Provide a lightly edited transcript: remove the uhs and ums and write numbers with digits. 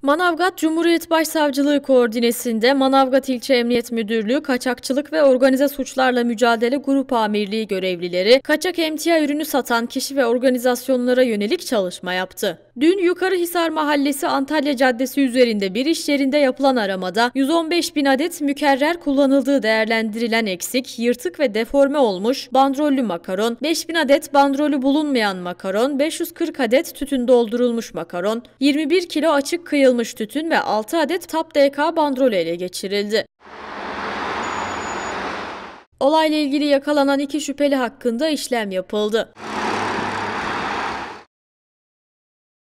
Manavgat Cumhuriyet Başsavcılığı koordinesinde Manavgat İlçe Emniyet Müdürlüğü Kaçakçılık ve Organize Suçlarla Mücadele Grup Amirliği görevlileri, kaçak emtia ürünü satan kişi ve organizasyonlara yönelik çalışma yaptı. Dün Yukarıhisar Mahallesi Antalya Caddesi üzerinde bir iş yerinde yapılan aramada 115 bin adet mükerrer kullanıldığı değerlendirilen eksik, yırtık ve deforme olmuş bandrollü makaron, 5 bin adet bandrolü bulunmayan makaron, 540 adet tütün doldurulmuş makaron, 21 kilo açık kıyılmış tütün ve 6 adet TAP DK bandrolü ele geçirildi. Olayla ilgili yakalanan 2 şüpheli hakkında işlem yapıldı.